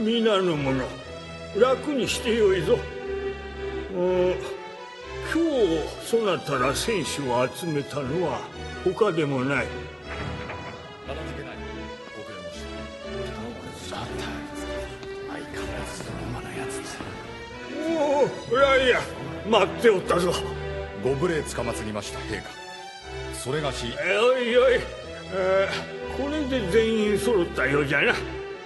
皆の者、楽にしてよいぞ。今日そなたら戦士を集めたのは他でもない。おお、ライアン、待っておったぞ。 ご無礼つかまつりました陛下。それがし、 おいおい、これで全員揃ったようじゃな。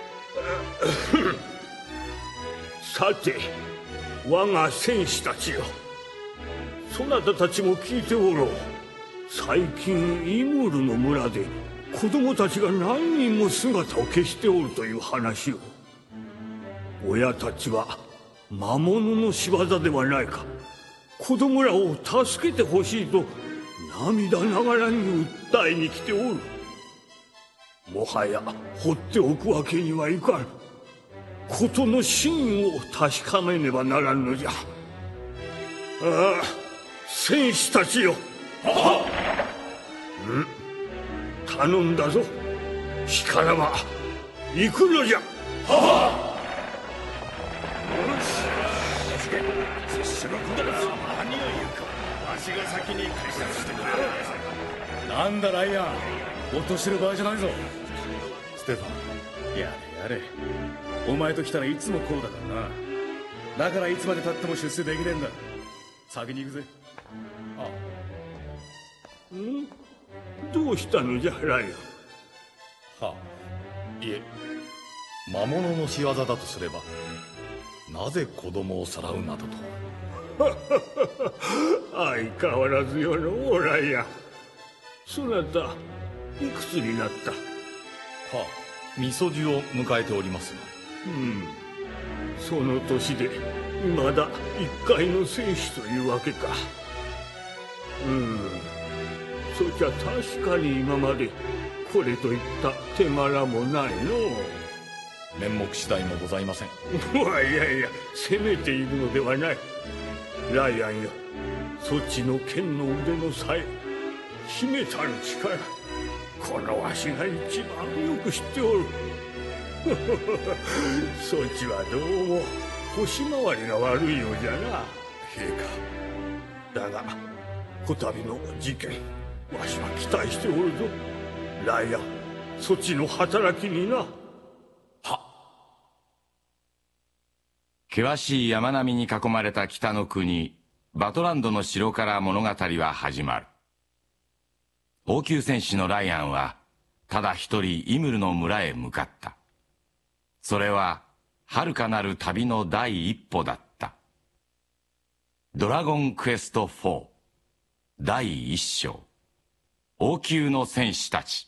さて、我が戦士たちよ、そなたたちも聞いておろう。最近イムールの村で子供たちが何人も姿を消しておるという話を。親たちは魔物の仕業ではないか、子供らを助けてほしいと涙ながらに訴えに来ておる。もはや放っておくわけにはいかん。事の真意を確かめねばならんのじゃ。ああ、戦士たちよ。はあ、頼んだぞ。しからば行くのじゃ。はあ、拙者の子供たちは何を言うか、わしが先に解釈してくれ。 なんだライアン、落としてる場合じゃないぞ。 ステファン、 やれやれ、お前と来たらいつもこうだからな。だからいつまでたっても出世できねえんだ。先に行くぜ。 どうしたのじゃライアン。 はあ、いえ、魔物の仕業だとすれば、なぜ子供をさらうなどと。 相変わらずよのライアン。そなたいくつになった？ はあ、みそじを迎えておりますが。 その年でまだ一介の戦士というわけか。そりゃ確かに今までこれといった手柄もないの。 面目次第もございません。 いやいや、責めているのではない。ライアンよ、そちの剣の腕のさえ、秘めたる力、このわしが一番よく知っておる。そちはどうも腰回りが悪いようじゃな。 陛下。 だがこたびの事件、わしは期待しておるぞ。ライアン、そちの働きにな。 険しい山並みに囲まれた北の国バトランドの城から物語は始まる。王宮戦士のライアンはただ一人イムルの村へ向かった。それは遥かなる旅の第一歩だった。ドラゴンクエスト4第一章、王宮の戦士たち。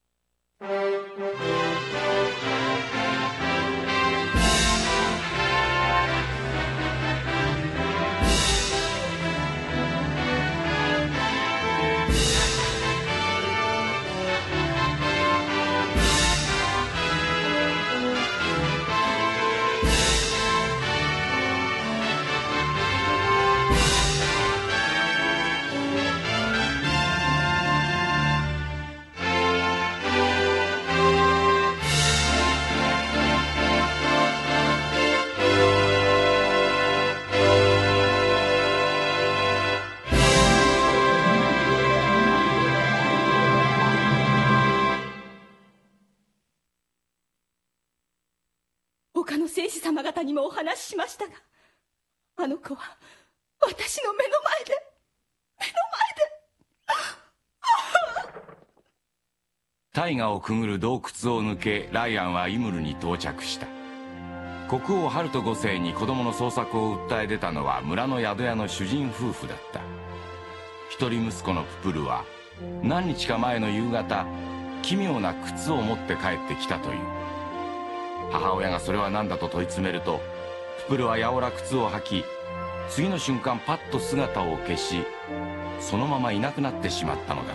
他の戦士様方にもお話ししましたが、あの子は私の目の前で大河をくぐる洞窟を抜け、ライアンはイムルに到着した。国王ハルト5世に子供の捜索を訴え出たのは村の宿屋の主人夫婦だった。一人息子のププルは何日か前の夕方、奇妙な靴を持って帰ってきたという。母親がそれは何だと問い詰めると、ププルはやおら靴を履き、次の瞬間パッと姿を消し、そのままいなくなってしまったのだった。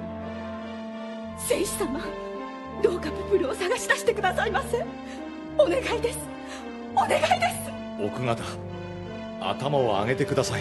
戦士様、どうかププルを探し出してくださいませ。お願いです、お願いです。 奥方、頭を上げてください。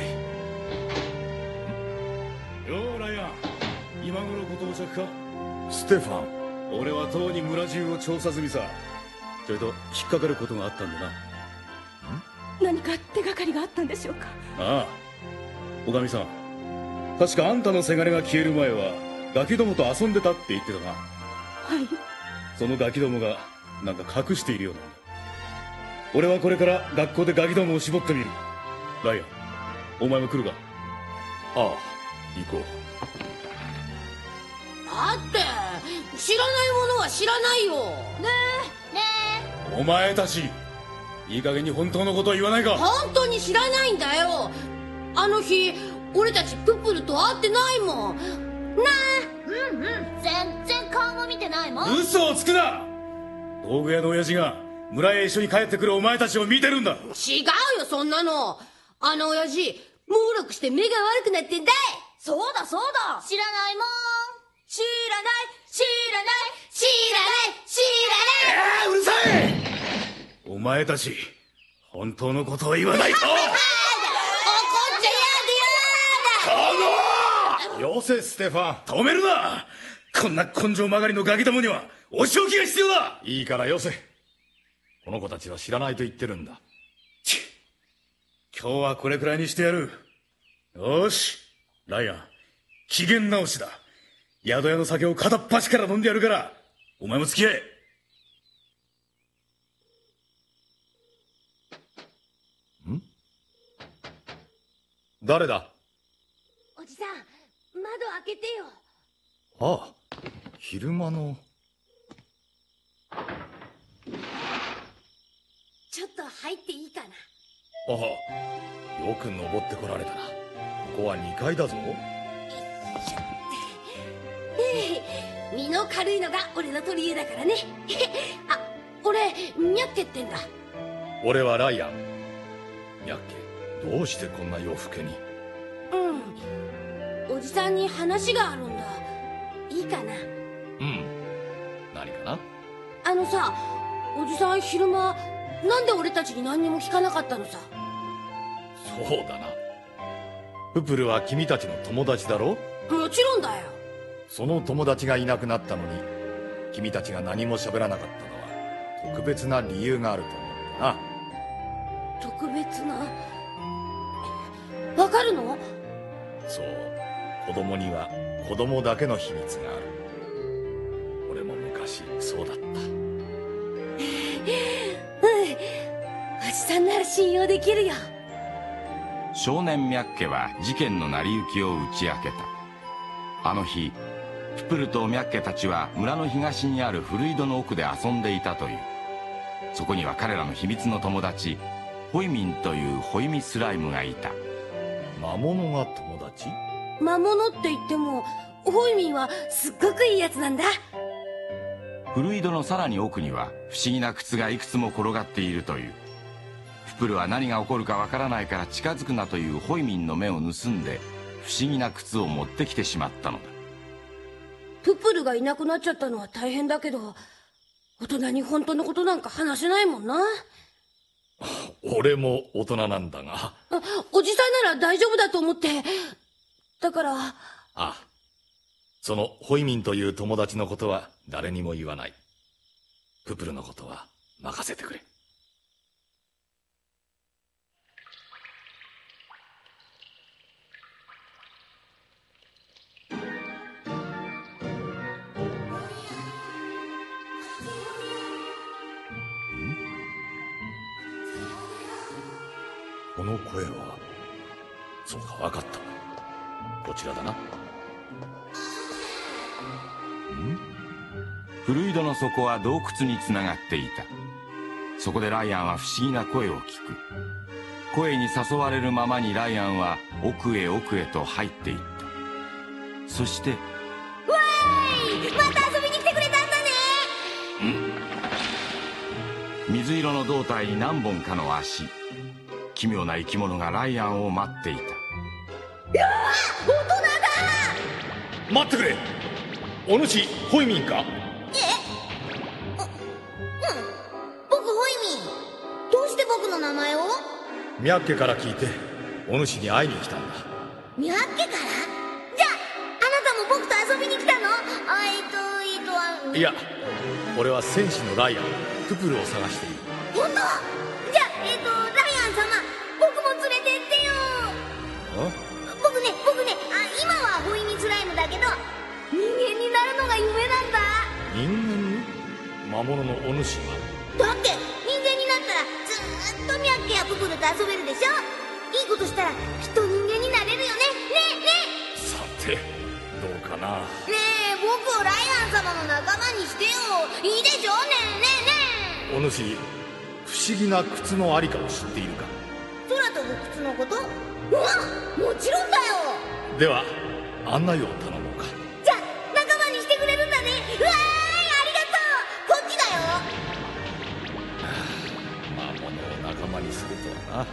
ようライアン、今頃ご到着か。 ステファン、 俺はとうに村中を調査済みさ。 それと引っかかることがあったんだな。 何か手がかりがあったんでしょうか？ ああ、おかみさん、確かあんたのせがれが消える前はガキどもと遊んでたって言ってたな。 はい。 そのガキどもがなんか隠しているようなんだ。俺はこれから学校でガキどもを絞ってみる。ライアン、お前も来るか？ ああ、行こう。 だって知らないものは知らないよ。ねえお前たち、いい加減に本当のことを言わないか。 本当に知らないんだよ。あの日俺たちプップルと会ってないもん。なあ。 うんうん、全然顔も見てないもん。 嘘をつくな。道具屋の親父が村へ一緒に帰ってくるお前たちを見てるんだ。 違うよ、そんなの。あの親父猛録して目が悪くなってんだい。 そうだそうだ、知らないもん。知らない知らない知らない知らない。 うるさい。お前たち本当のことを言わないと。怒っちゃよせ、ステファン。 止めるな。こんな根性曲がりのガキどもにはお仕置きが必要だ。 いいからよせ。この子たちは知らないと言ってるんだ。 今日はこれくらいにしてやる。よし、ライアン、機嫌直しだ。宿屋の酒を片っ端から飲んでやるから、お前も付き合え。 誰だ？ おじさん、窓開けてよ。 ああ、昼間の。 ちょっと入っていいかな？ ああ、よく登ってこられたな。ここは2階だぞ。 身の軽いのが俺の取り柄だからね。あ、俺ミャッケってんだ。 俺はライアン。ミャッケ、どうしてこんな夜更けに？ おじさんに話があるんだ。いいかな？ 何かな？ あのさ、おじさん昼間なんで俺たちに何にも聞かなかったのさ。 そうだな。ププルは君たちの友達だろ？ もちろんだよ。 その友達がいなくなったのに君たちが何も喋らなかったのは特別な理由があると思うんだな。 特別な？わかるの？ そう、子供には子供だけの秘密がある。俺も昔そうだった。 おじさんなら信用できるよ。 少年ミャッケは事件の成り行きを打ち明けた。あの日ププルとミャッケたちは村の東にある古井戸の奥で遊んでいたという。そこには彼らの秘密の友達ホイミンというホイミスライムがいた。 魔物が友達？ 魔物って言ってもホイミンはすっごくいいやつなんだ。 古井戸のさらに奥には不思議な靴がいくつも転がっているという。ププルは何が起こるかわからないから近づくなというホイミンの目を盗んで不思議な靴を持ってきてしまったのだ。 ププルがいなくなっちゃったのは大変だけど、大人に本当のことなんか話せないもんな。 俺も大人なんだが。 おじさんなら大丈夫だと思って。だから。 ああ、そのホイミンという友達のことは誰にも言わない。ププルのことは任せてくれ。この声は、そうか、わかった。こちらだな。 古井戸の底は洞窟につながっていた。そこでライアンは不思議な声を聞く。声に誘われるままにライアンは奥へ奥へと入っていった。そしてわーい、また遊びに来てくれたんだね。 水色の胴体に何本かの足。奇妙な生き物がライアンを待っていた。 うわ、大人だ。 待ってくれ。お主ホイミンか？ 僕ホイミン。どうして僕の名前を？ ミャッケから聞いてお主に会いに来たんだ。 ミャッケから？じゃああなたも僕と遊びに来たの？ いや、俺は戦士のライアン。 ププルを探している。 本当？じゃあライアン様、僕も連れてってよ。僕ね、今はホイミスライムだけど、人間になるのが夢なんだ。 人間に？魔物のお主が？ だって人間になったらずーっとミャッケやププルと遊べるでしょ。いいことしたらきっと人間になれるよね。ねえ。 さてどうかな。 ねえ、僕をライアン様の仲間にしてよ。いいでしょ。ねえ。 お主、不思議な靴のありかを知っているか？ 空飛ぶ靴のこと？もちろんだよ。 では案内を頼もうか。 じゃあ仲間にしてくれるんだね。うわーい、ありがとう。こっちだよ。 魔物を仲間にするとはな。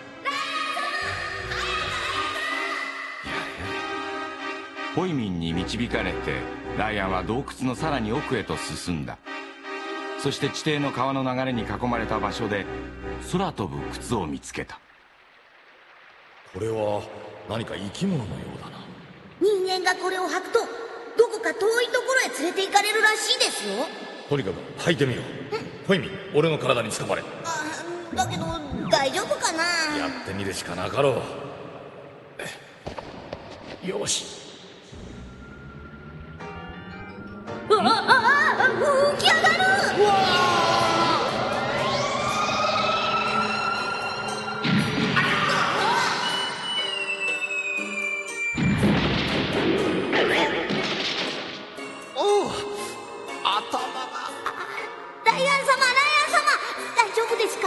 ホイミンに導かれてライアンは洞窟のさらに奥へと進んだ。そして地底の川の流れに囲まれた場所で空飛ぶ靴を見つけた。 これは何か生き物のようだな。 人間がこれを履くとどこか遠いところへ連れて行かれるらしいですよ。 とにかく履いてみよう。ホイミン、俺の体につかまれ。 だけど大丈夫かな。 やってみるしかなかろう。よし。 浮き上がる。 おお、頭が。 ライアン様、大丈夫ですか？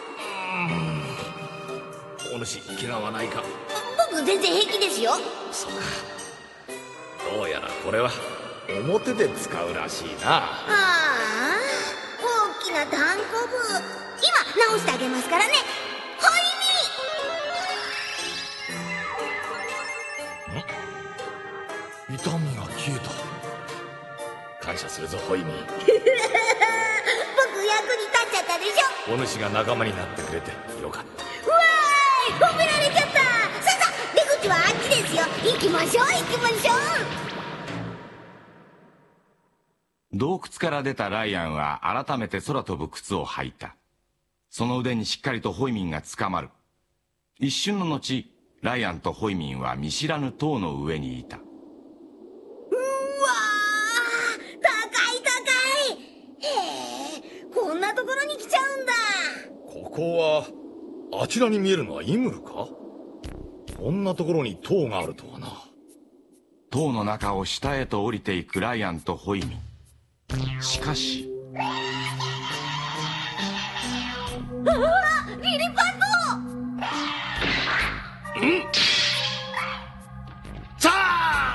お主、怪我はないか？ 僕全然平気ですよ。 そうか。どうやらこれは表で使うらしいな。 大きなダンコブ、今直してあげますからね。 痛みが消えた。感謝するぞホイミン。 僕役に立っちゃったでしょ。 お主が仲間になってくれてよかった。 うわーい、褒められちゃった。さあ出口はあっちですよ。行きましょう。 洞窟から出たライアンは改めて空飛ぶ靴を履いた。その腕にしっかりとホイミンがつかまる。一瞬の後、ライアンとホイミンは見知らぬ塔の上にいた。 高い。へえ、こんなところに来ちゃうんだ。 ここは、あちらに見えるのはイムルか？こんなところに塔があるとはな。 塔の中を下へと降りていくライアンとホイミン。しかし、 リリパット！ さあ！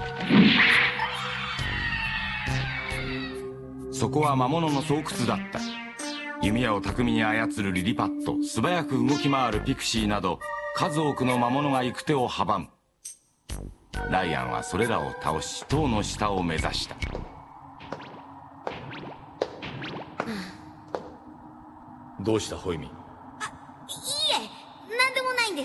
そこは魔物の巣窟だった。弓矢を巧みに操るリリパット、素早く動き回るピクシーなど数多くの魔物が行く手を阻む。ライアンはそれらを倒し塔の下を目指した。 どうしたホイミン？ いいえ、なんでもないんです。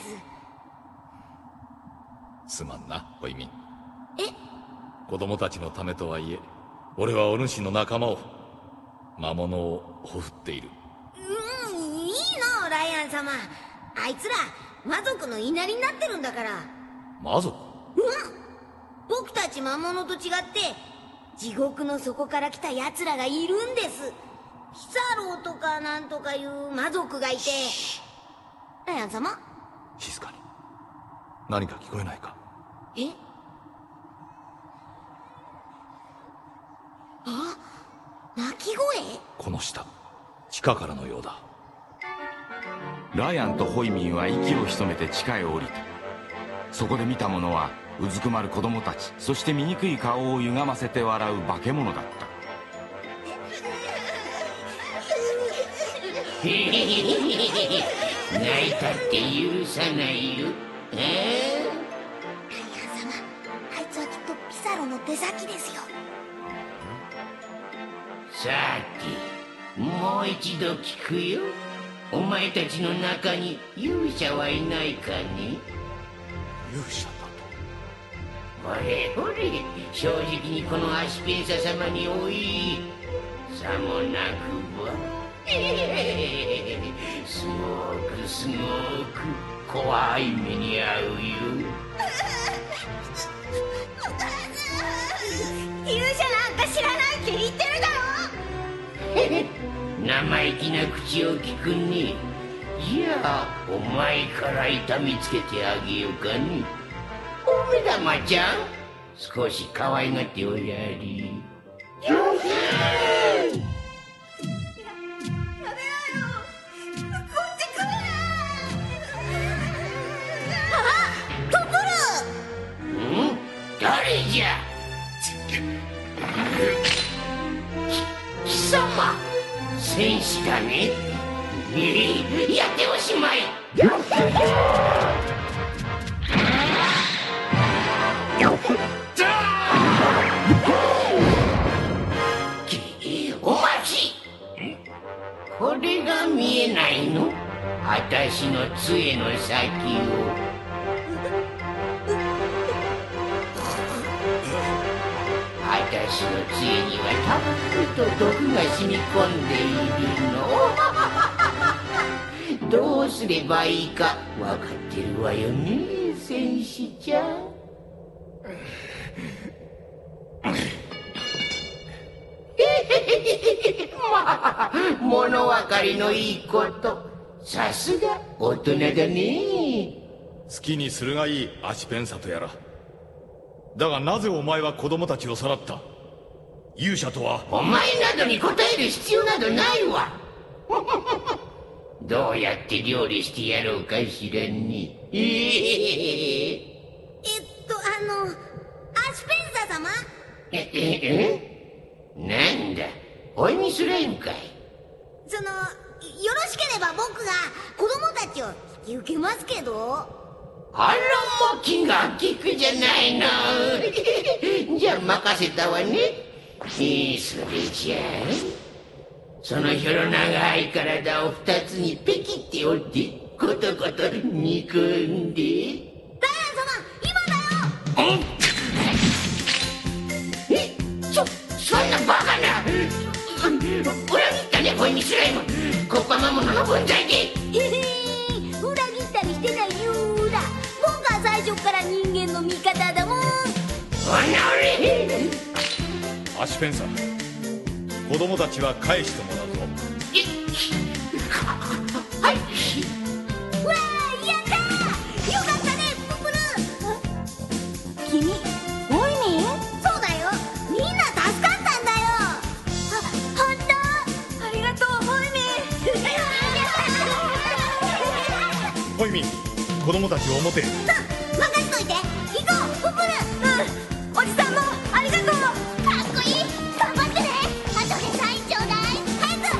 すまんなホイミン。 え？ 子供たちのためとはいえ、俺はお主の仲間を、魔物をほふっている。 いいのライアン様。あいつら魔族の言いなりになってるんだから。 魔族？ 僕たち魔物と違って地獄の底から来た奴らがいるんです。ヒサロウとかなんとかいう魔族がいて。ライアン様？ 静かに。何か聞こえないか？ え？あ、鳴き声？ この下、地下からのようだ。 ライアンとホイミンは息を潜めて地下へ降りた。そこで見たものはうずくまる子供たち、そして醜い顔を歪ませて笑う化け物だった。 泣いたって許さないよ。 ライアン様、あいつはきっとピサロの出先ですよ。 さて、もう一度聞くよ。お前たちの中に勇者はいないかね？ 勇者だと？ ほれほれ、正直にこのアスペンサ様におい。 さもなくばすごくすごく怖い目に遭うよ。 勇者なんか知らないって言ってるだろ。 生意気な口を聞くね。じゃあお前から痛みつけてあげようかね。お目玉ちゃん、少し可愛がっておやり。 やめろよ、こっち来るな。トプル。 誰じゃ。貴様戦士だね。やっておしまい。お待ち。これが見えないの？私の杖の先を。私の杖にはたっぷりと毒が染み込んでいるの。どうすればいいか分かってるわよね、戦士ちゃん。まあ、物分かりのいいこと。さすが大人だね。 好きにするがいい、アシペンサとやら。だがなぜお前は子供たちをさらった？勇者とは。 お前などに答える必要などないわ。どうやって料理してやろうかしらね。 アシペンサ様。 なんだ、お意味スライムかい。 よろしければ僕が子供たちを引き受けますけど。 あらも気が利くじゃないの。じゃあ任せたわね。それじゃあそのひょろ長い体を二つにペキって折ってコトコト煮込んで。 ダイアン様、今だよ。 そんなバカな。裏切ったね、ホイミスライム。ここは魔物の分際で。 裏切ったりしてないよーだ。僕は最初から人間の味方だもん。 アシペンサ、子供たちは返してもらうぞ。 はい。 わー、やったー。よかったね、ププル。君、ホイミン？そうだよ。みんな助かったんだよ。ほんと？ありがとう、ホイミン。 ホイミン、子供たちを表へ。 任しといて。行こう、ププル。おじさんもありがとう。かっこいい。頑張ってね。あとでサインちょうだい。早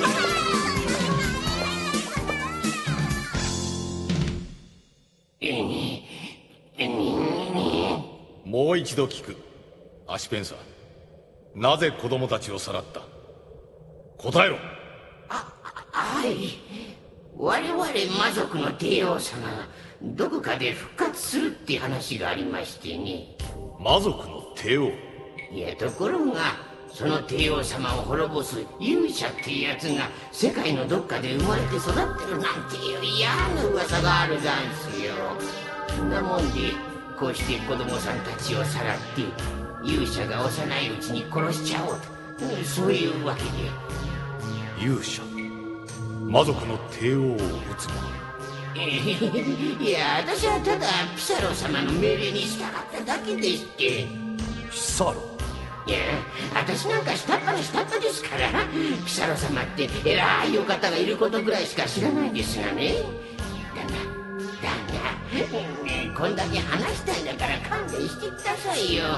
く。もう一度聞く。アシペンサ、なぜ子供たちをさらった？答えろ。 はい。我々魔族の帝王様がどこかで復活するって話がありましてね。 魔族の帝王？ いや、ところがその帝王様を滅ぼす勇者ってやつが世界のどっかで生まれて育ってるなんていう嫌な噂があるざんすよ。そんなもんでこうして子供さんたちをさらって勇者が幼いうちに殺しちゃおうと、そういうわけで。 勇者、魔族の帝王を討つ者。 いや、私はただピサロ様の命令に従っただけでして。 ピサロ？ いや、私なんか下っ端の下っ端ですから。ピサロ様って偉いお方がいることぐらいしか知らないですがね。だが、こんだけ話したいんだから勘弁してくださいよ。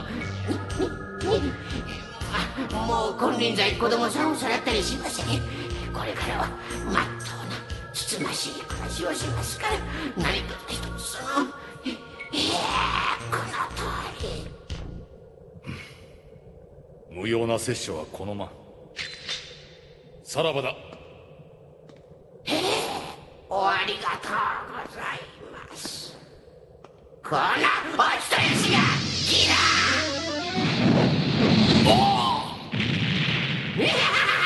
もう金輪際子供さんをさらったりしません。これからはまっとうなつつましい暮らしをしますから、何とぞ一つこの通り。 無用な殺生はこのま。さらばだ。 ありがとうございます。このお人よしがキラー。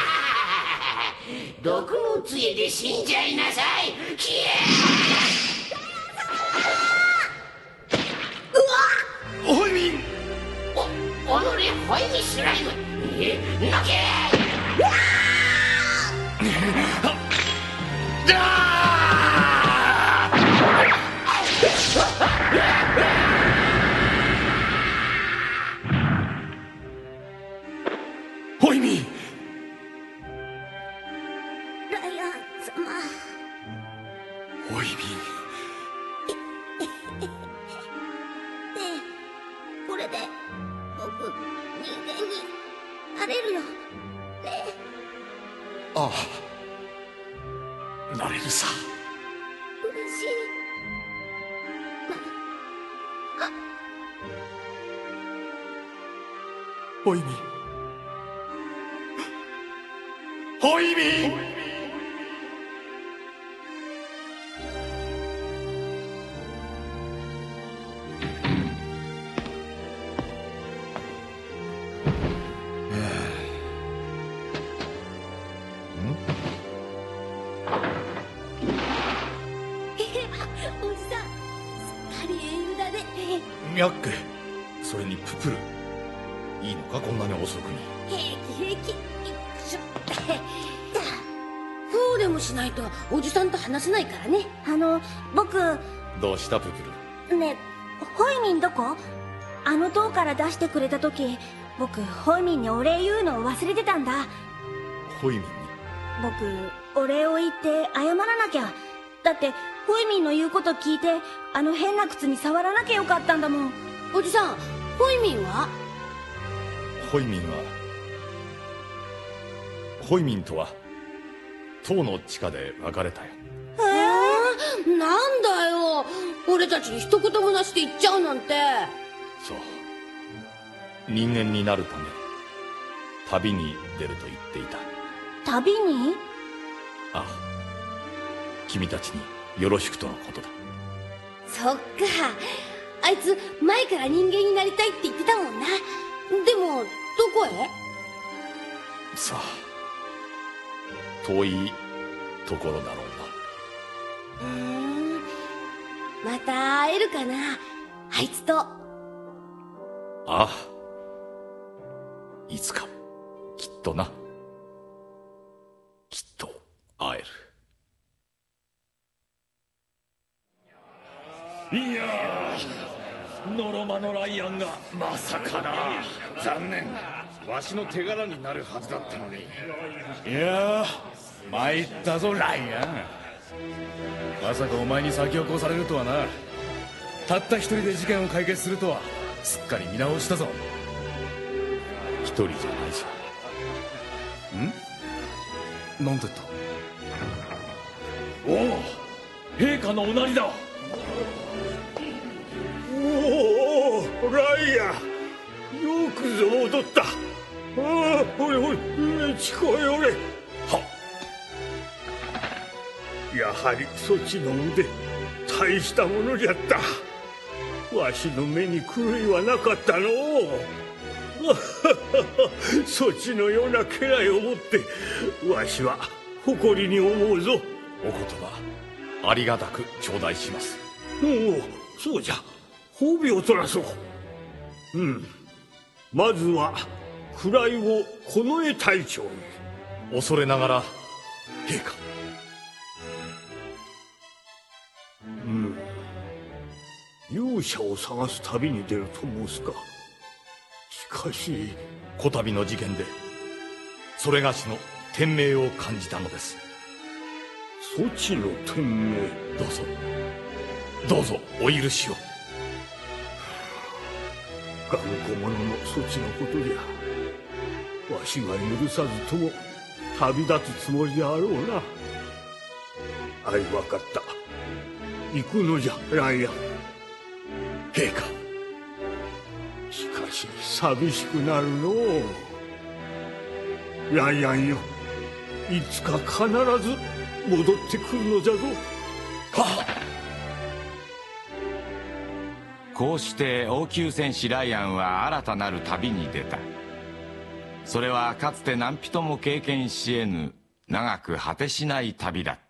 毒の杖で死んじゃいなさい。きえホイミン。 おのれホイミスライム、のけホイミン。 ライアン様。 ホイミン。 ねえ、これで僕人間になれるよね。 ああ、なれるさ。 嬉しい。 ホイミン。ホイミン。 おじさん、すっかり英雄だね。 ミャック、それにププル。いいのか、こんなに遅くに。 平気平気。こうでもしないとおじさんと話せないからね。僕。 どうしたププル。 ねえ、ホイミンどこ？あの塔から出してくれた時、僕ホイミンにお礼言うのを忘れてたんだ。 ホイミンに。 僕お礼を言って謝らなきゃ。だってホイミンの言うこと聞いて、あの変な靴に触らなきゃよかったんだもん。おじさん、ホイミンは？ ホイミンは、ホイミンとは塔の地下で別れたよ。 なんだよ、俺たちに一言もなしで言っちゃうなんて。 そう、人間になるため旅に出ると言っていた。 旅に？ ああ、君たちによろしくとのことだ。 そっか、あいつ前から人間になりたいって言ってたもんな。でもどこへ？ さあ、遠いところだろうな。 また会えるかな、あいつと。 ああ、いつかきっとな。きっと会える。 いやー、ノロマのライアンがまさかな。残念、わしの手柄になるはずだったのに。 いやー、参ったぞライアン。まさかお前に先を越されるとはな。たった一人で事件を解決するとはすっかり見直したぞ。一人じゃないさ。ん？なんて言った？ おお、陛下のおなりだ。 おお、ライアン、よくぞ戻った。ああ、ほれほれ、聞こえおれ。はっ、やはりそちの腕、大したものじゃった。わしの目に狂いはなかったのう。そちのような家来をもってわしは誇りに思うぞ。 お言葉ありがたく頂戴します。 おお、そうじゃ、褒美を取らそう。まずは位を近衛隊長に。 恐れながら陛下。 勇者を探す旅に出ると申すか。しかしこたびの事件でそれがしの天命を感じたのです。 そちの天命。 どうぞどうぞお許しを。 頑固者のそちのことじゃ。わしが許さずとも旅立つつもりであろうな。あい、わかった。行くのじゃライアン。 陛下。 しかし寂しくなるのう。ライアンよ、いつか必ず戻ってくるのじゃぞ。 はっ。 こうして王宮戦士ライアンは新たなる旅に出た。それはかつて何人も経験し得ぬ長く果てしない旅だった。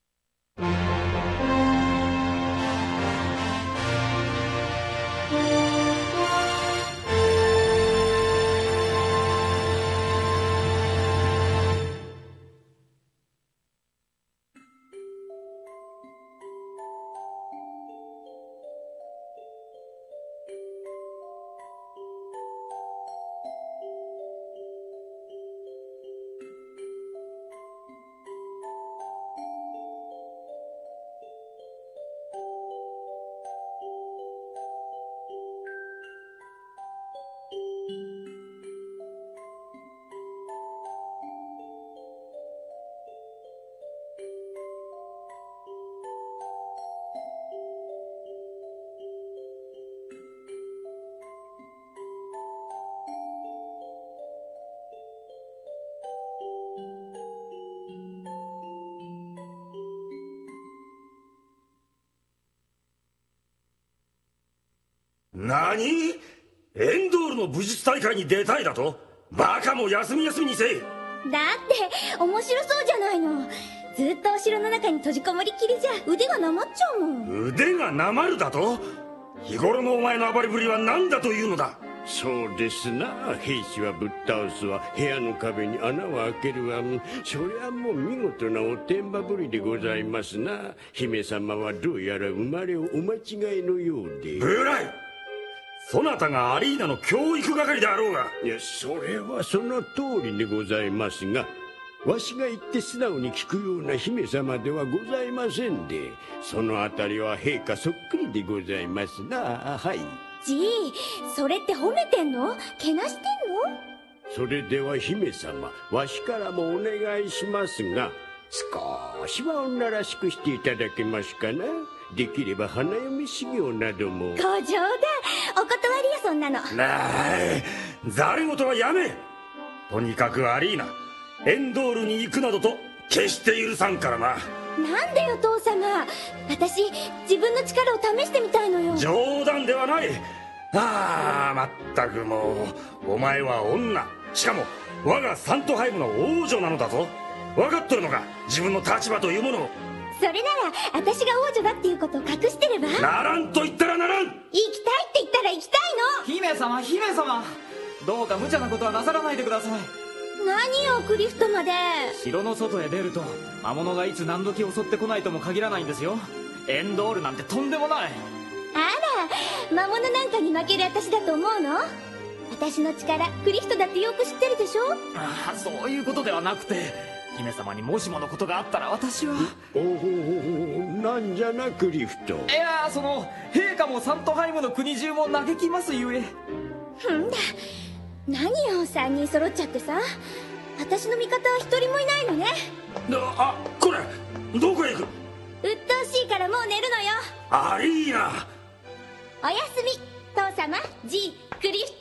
何？エンドールの武術大会に出たいだと？バカも休みにせい。 だって面白そうじゃないの。ずっとお城の中に閉じこもりきりじゃ腕がなまっちゃうもん。 腕がなまるだと？日頃のお前の暴れぶりは何だというのだ？ そうですな。兵士はぶっ倒すわ、部屋の壁に穴を開けるわ。そりゃもう見事なおてんばぶりでございますな。姫様はどうやら生まれをお間違いのようで。 ブライ！そなたがアリーナの教育係であろうが。 いや、それはその通りでございますが、わしが言って素直に聞くような姫様ではございませんで、そのあたりは陛下そっくりでございますな。はい。 じい、それって褒めてんの？けなしてんの？ それでは姫様、わしからもお願いしますが、少しは女らしくしていただけますかな。できれば花嫁修行なども。 ご冗談、お断りよそんなの。 なあ、ざれ言はやめ。とにかくアリーナ、エンドールに行くなどと決して許さんからな。 なんでよ父様、私自分の力を試してみたいのよ。 冗談ではない。ああ、まったくもう、お前は女、しかも我がサントハイムの王女なのだぞ。分かっとるのか、自分の立場というものを。 それなら私が王女だっていうことを隠してれば。 ならんと言ったらならん。 行きたいって言ったら行きたいの。 姫様、姫様、どうか無茶なことはなさらないでください。 何よクリフトまで。 城の外へ出ると魔物がいつ何時襲ってこないとも限らないんですよ。エンドールなんてとんでもない。 あら、魔物なんかに負ける私だと思うの？私の力クリフトだってよく知ってるでしょ。 ああ、そういうことではなくて、姫様にもしものことがあったら私は。 おお、なんじゃなクリフト。 いや、その陛下もサントハイムの国中も嘆きますゆえ。 んだ、何よ3人揃っちゃってさ。私の味方は一人もいないのね。 あ、これどこへ行く？ 鬱陶しいからもう寝るのよ。 アリーナ、 おやすみ父様、ジー、クリフ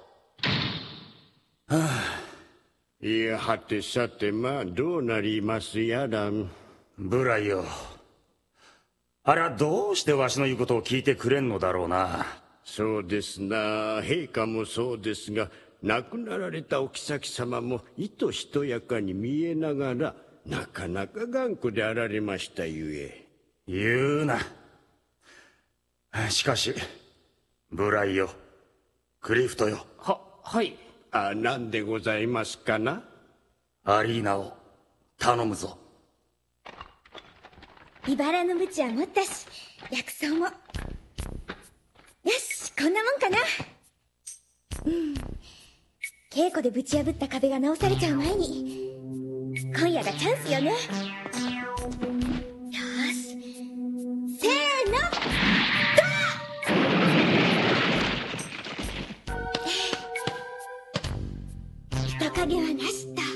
ト。 はあ、いや、はてさて、まあどうなりますやら。 ブライよ、あれはどうしてわしの言うことを聞いてくれんのだろうな。 そうですな、陛下もそうですが、亡くなられたお妃様もいとしとやかに見えながら、なかなか頑固であられましたゆえ。 言うな。しかしブライよ、クリフトよ。 はい。 あ、なんでございますかな。 アリーナを頼むぞ。 茨の鞭は持ったし、薬草も。よし、こんなもんかな。稽古でぶち破った壁が直されちゃう前に今夜がチャンスよね。よし、せーの、人影はなしと。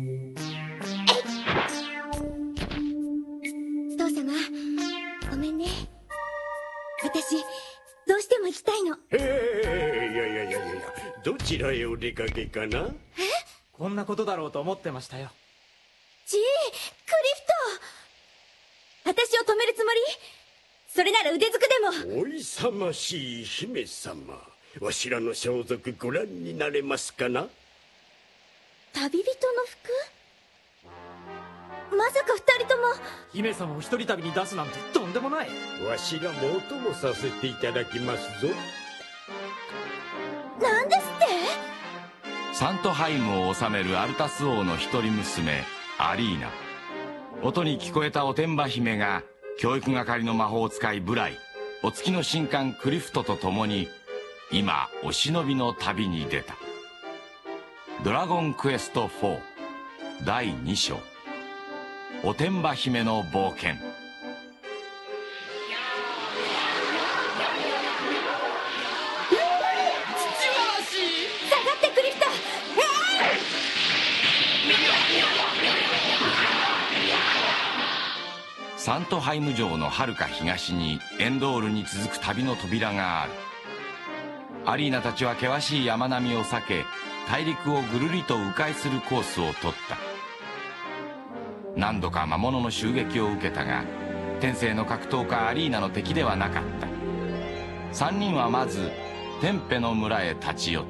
父様、ごめんね。私どうしても行きたいの。 いや、どちらへお出かけかな。 こんなことだろうと思ってましたよ。 ジー、クリフト、私を止めるつもり？それなら腕ずくでも。 お勇ましい姫様、わしらの装束ご覧になれますかな。 旅人の服？ まさか2人とも。 姫様を一人旅に出すなんてとんでもない。 わしらもお供させていただきますぞ。 なんですって？ サントハイムを治めるアルタス王の一人娘アリーナ。音に聞こえたおてんば姫が教育係の魔法使いブライ、お月の神官クリフトと共に今お忍びの旅に出た。ドラゴンクエスト4第2章、おてんば姫の冒険。 下がってクリフト。 サントハイム城のはるか東にエンドールに続く旅の扉がある。アリーナたちは険しい山並みを避け、大陸をぐるりと迂回するコースを取った。何度か魔物の襲撃を受けたが、天性の格闘家アリーナの敵ではなかった。3人はまずテンペの村へ立ち寄った。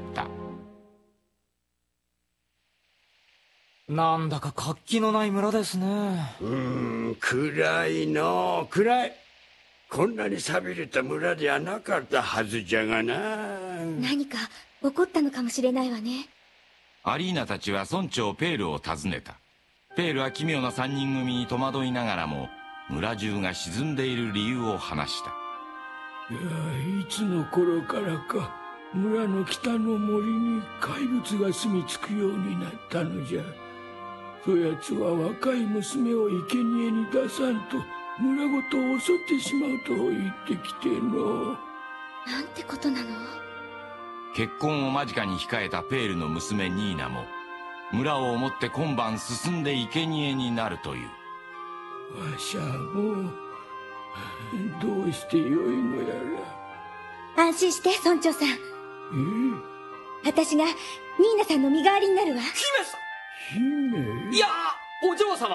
なんだか活気のない村ですね。 暗いのう、暗い。こんなに寂れた村ではなかったはずじゃがな。 何か起こったのかもしれないわね。 アリーナたちは村長ペールを訪ねた。ペールは奇妙な3人組に戸惑いながらも村中が沈んでいる理由を話した。 いつの頃からか村の北の森に怪物が住み着くようになったのじゃ。そやつは若い娘を生贄に出さんと村ごと襲ってしまうと言ってきての。 なんてことなの？ 結婚を間近に控えたペールの娘ニーナも村を思って今晩進んで生贄になるという。 わしゃもうどうしてよいのやら。 安心して村長さん。私がニーナさんの身代わりになるわ。 姫。 いやお嬢様。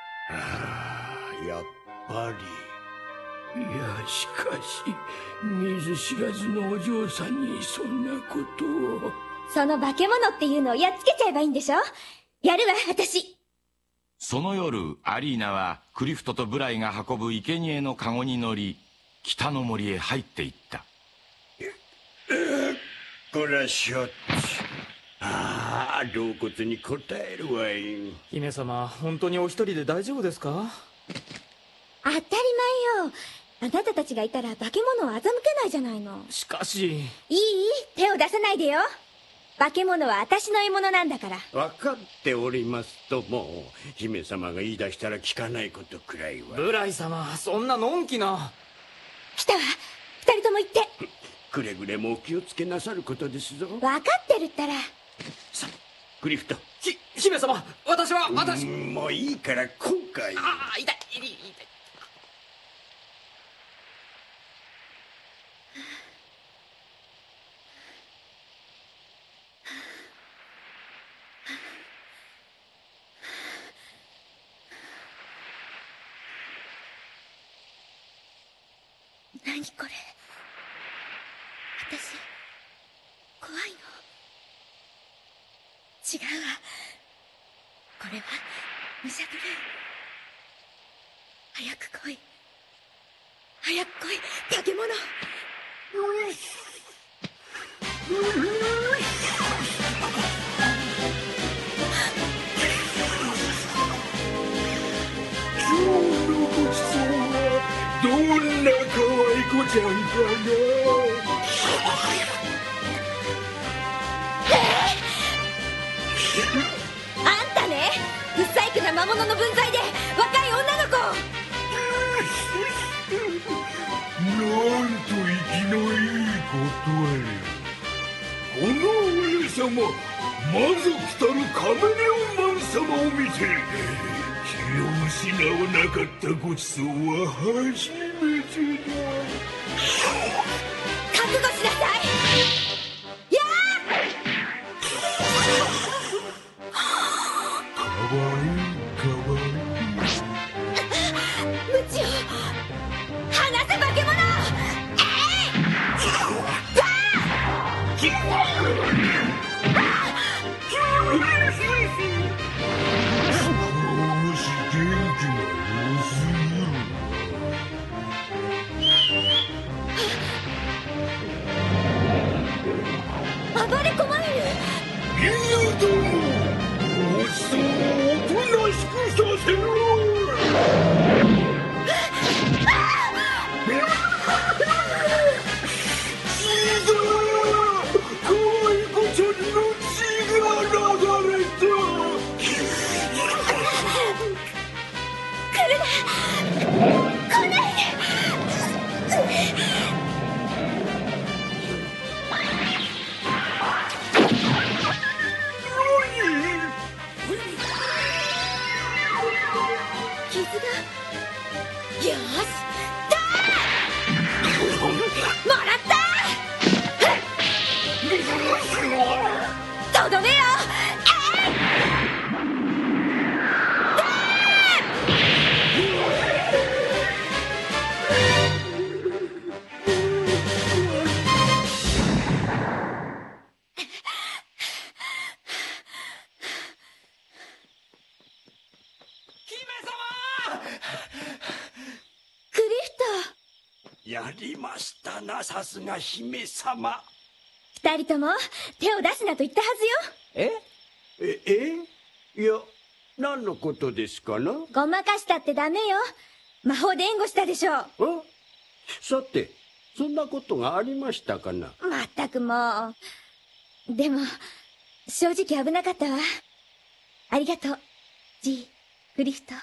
やっぱり。 いやしかし見ず知らずのお嬢さんにそんなことを。 その化け物っていうのをやっつけちゃえばいいんでしょ。やるわ私。 その夜アリーナはクリフトとブライが運ぶ生贄のカゴに乗り北の森へ入っていった。 こらしょっち。老骨に応えるわい。 姫様、本当にお一人で大丈夫ですか？ 当たり前よ。あなたたちがいたら化け物を欺けないじゃないの。 しかし。 いい？手を出さないでよ。化け物は私の獲物なんだから。 分かっておりますとも。姫様が言い出したら聞かないことくらいは。 ブライ様、そんなのんきな。 来たわ。二人とも行って。 くれぐれもお気をつけなさることですぞ。 分かってるったら。 さあクリフト。 姫様、私もういいから今回。 痛い。 何これ。私怖いの？違うわ。これは武者震い。早く来い。早く来い、化け物。 今日のごちそうはどんな可愛い子ちゃんかな。 あんたね、不細工な魔物の分際で若い女の子を。 なんと生きのいいことや。この上様、魔族たるカメレオンマン様を見て気を失わなかったごちそうは初めてだ。 覚悟しなさい。やあ！かわいい。 ムチを離せ、化け物。 少し元竜ども、ごちそうをおとなしくさせろ。血だ、可愛い子ちゃんの血が流れた。 来るな、来ないで。傷が。よし、もらったとどめよ。クリフト、 やりましたな、さすが姫様。 二人とも手を出すなと言ったはずよ。 いや、何のことですかな。 ごまかしたってダメよ。魔法で援護したでしょう。 さて、そんなことがありましたかな。 まったくもう。でも正直危なかったわ。ありがとう、G、クリフト。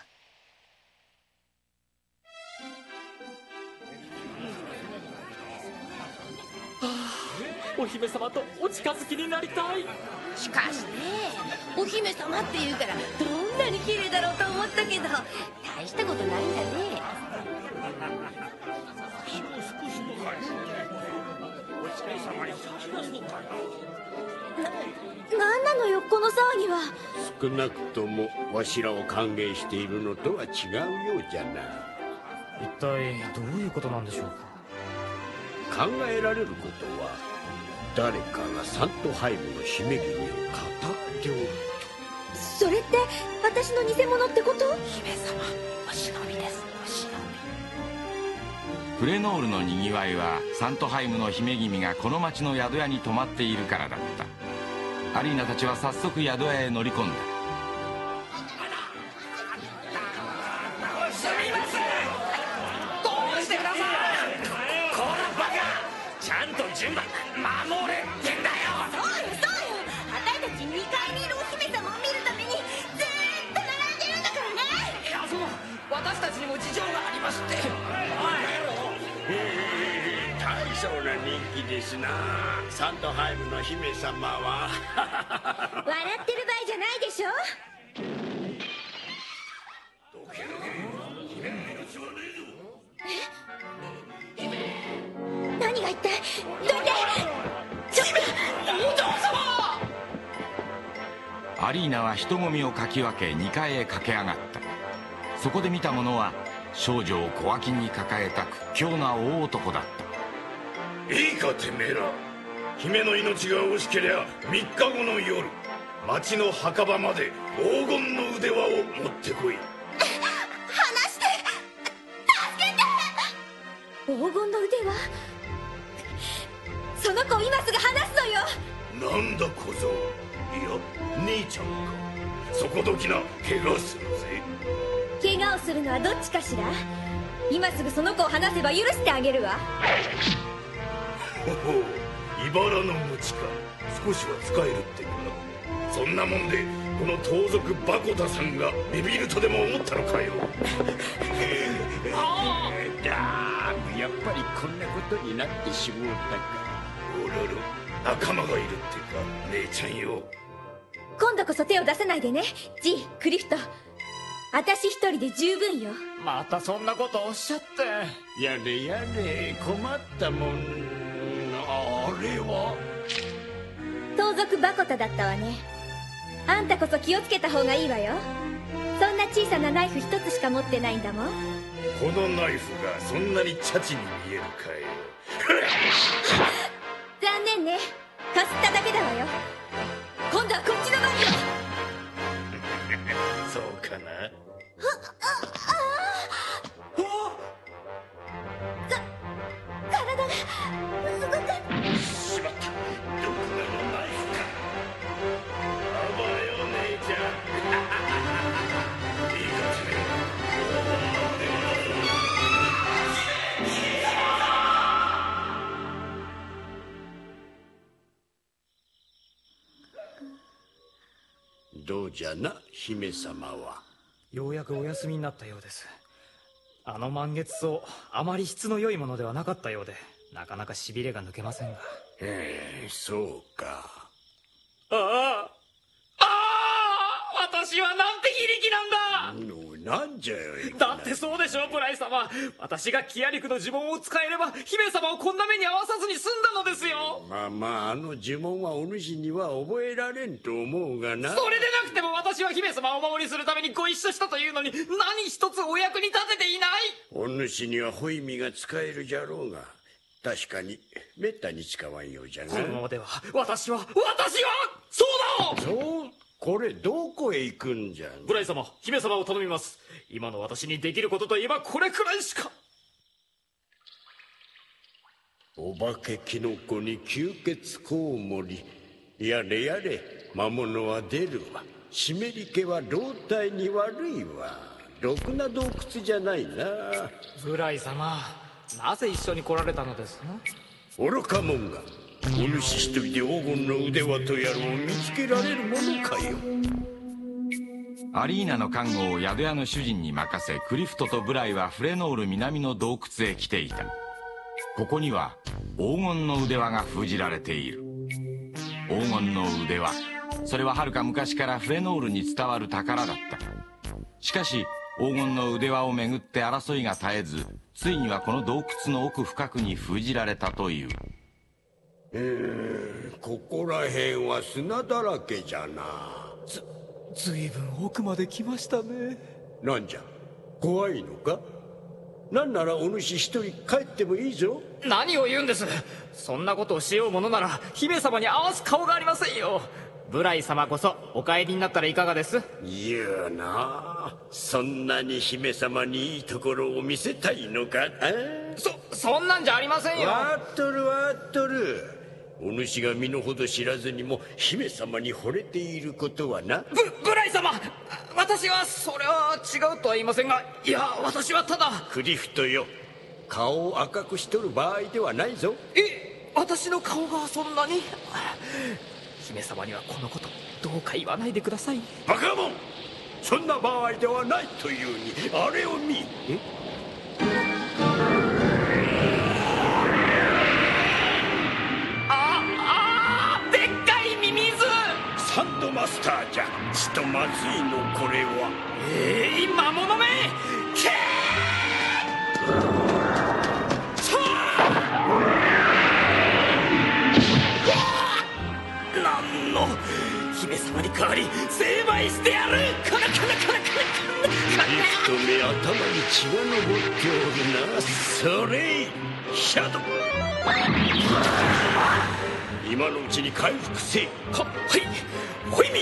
お姫様とお近づきになりたい。 しかしね、お姫様って言うからどんなに綺麗だろうと思ったけど、大したことないんだね。 なんなのよこの騒ぎは。 少なくともわしらを歓迎しているのとは違うようじゃな。 一体どういうことなんでしょうか。考えられることは、誰かがサントハイムの姫君を語っておる。 それって私の偽物ってこと？ 姫様、お忍びです、お忍び。 フレノールのにぎわいはサントハイムの姫君がこの町の宿屋に泊まっているからだった。アリーナたちは早速宿屋へ乗り込んだ。 すみません、どうしてください。こらバカ、ちゃんと順番守れってんだよ。 そうよそうよ、あたいたち2階にいるお姫様を見るためにずーっと並んでるんだからね。 いや、私たちにも事情がありまして。 大層な人気ですな、サントハイムの姫様は。 笑ってる場合じゃないでしょ。何が一体。どいて、ちょっと。 お嬢様。 アリーナは人混みをかき分け2階へ駆け上がった。そこで見たものは少女を小脇に抱えた屈強な大男だった。 いいかてめえら、姫の命が惜しけりゃ3日後の夜、町の墓場まで黄金の腕輪を持ってこい。 離して、助けて。黄金の腕輪、その子を今すぐ離すのよ。 なんだ小僧、いや兄ちゃんか。そこどきな、怪我するぜ。 怪我をするのはどっちかしら。今すぐその子を離せば許してあげるわ。 ほほう、茨の鞭か。少しは使えるってか。そんなもんでこの盗賊バコタさんがビビるとでも思ったのかよ。 やっぱりこんなことになってしもうたか。 おろろ、仲間がいるってか、姉ちゃんよ。 今度こそ手を出さないでね、G、クリフト。私一人で十分よ。 またそんなことおっしゃって。 やれやれ、困ったもん。あれは盗賊バコタだったわね。あんたこそ気をつけた方がいいわよ。そんな小さなナイフ一つしか持ってないんだもん。 このナイフがそんなにチャチに見えるかよ。 残念ね、かすっただけだわよ。今度はこっちの番よ。 そうかな。 体が動かん。 しまった、どこがのナイフか。 どうじゃな、姫様は。 ようやくお休みになったようです。あの満月草、あまり質の良いものではなかったようで、なかなかしびれが抜けませんが。 そうか。 私はなんて非力なんだ。 なんじゃよ。 だってそうでしょ、ブライ様。私がキアリクの呪文を使えれば姫様をこんな目に遭わさずに済んだのですよ。 まああの呪文はお主には覚えられんと思うがな。 それでなくても私は姫様をお守りするためにご一緒したというのに、何一つお役に立てていない。 お主にはホイミが使えるじゃろうが、確かにめったに使わんようじゃな。 このままでは私はそうだ。 そう、これどこへ行くんじゃ。 ブライ様、姫様を頼みます。今の私にできることといえばこれくらいしか。 お化けキノコに吸血コウモリ、やれやれ魔物は出るわ。湿り気は老体に悪いわ。ろくな洞窟じゃないな。 ブライ様、なぜ一緒に来られたのですか。 愚か者がお主一人で黄金の腕輪とやらを見つけられるものかよ。 アリーナの看護を宿屋の主人に任せ、クリフトとブライはフレノール南の洞窟へ来ていた。ここには黄金の腕輪が封じられている。黄金の腕輪、それははるか昔からフレノールに伝わる宝だった。しかし黄金の腕輪をめぐって争いが絶えず、ついにはこの洞窟の奥深くに封じられたという。 ここらへんは砂だらけじゃな。 ずいぶん奥まで来ましたね。 なんじゃ、怖いのか。なんならお主一人帰ってもいいぞ。 何を言うんです。そんなことをしようものなら姫様に合わす顔がありませんよ。ブライ様こそお帰りになったらいかがです。 言うな。そんなに姫様にいいところを見せたいのか。 そんなんじゃありませんよ。 わっとるわっとる。お主が身の程知らずにも姫様に惚れていることはな。 ブライ様、私はそれは違うとは言いませんが、いや私はただ。 クリフトよ、顔を赤くしとる場合ではないぞ。 私の顔がそんなに。姫様にはこのことどうか言わないでください。 バカモン、そんな場合ではないというにあれを見。 でっかいミミズ。 サンドマスターじゃ。ちとまずいのこれは。 魔物め、けなんの姫様に代わり成敗してやる。カラカラカラカラ。 リフトめ頭に血が上っておるな。それシャドウ、今のうちに回復せい。 はいホイミ。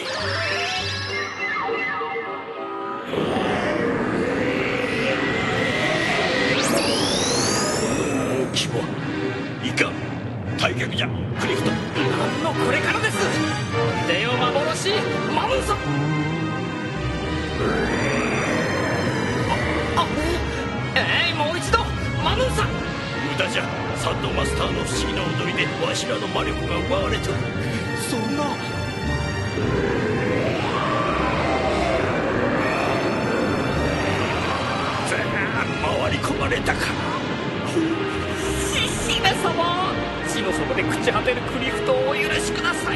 大きはいかん。退却じゃクリフト。 何のこれからです。出よ幻マムサ。もう一度マムサ。 無駄じゃ。サンドマスターの不思議な踊りでわしらの魔力が奪われとる。 そんな。 回り込まれたか。 姫様、地の底で朽ち果てるクリフトをお許しください。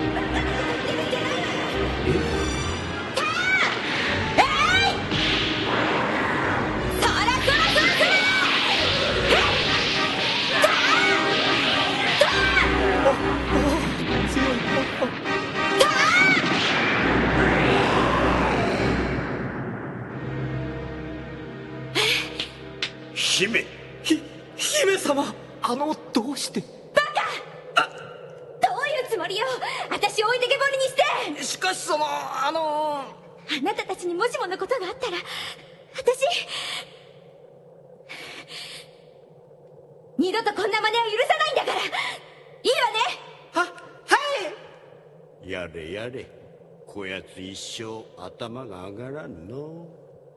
姫。 姫様、どうして。 バカ。どういうつもりよ。私を置いてけぼりにして。 しかしあなたたちにもしものことがあったら、私二度とこんな真似は許さないんだから。いいわね。 はい。 やれやれ、こやつ一生頭が上がらんの。